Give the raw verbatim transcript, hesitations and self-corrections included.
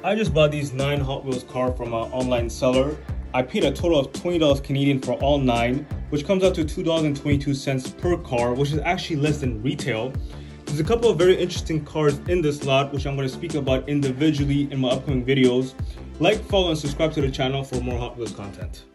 I just bought these nine Hot Wheels cars from an online seller. I paid a total of twenty dollars Canadian for all nine, which comes out to two dollars and twenty-two cents per car, which is actually less than retail. There's a couple of very interesting cars in this lot, which I'm going to speak about individually in my upcoming videos. Like, follow, and subscribe to the channel for more Hot Wheels content.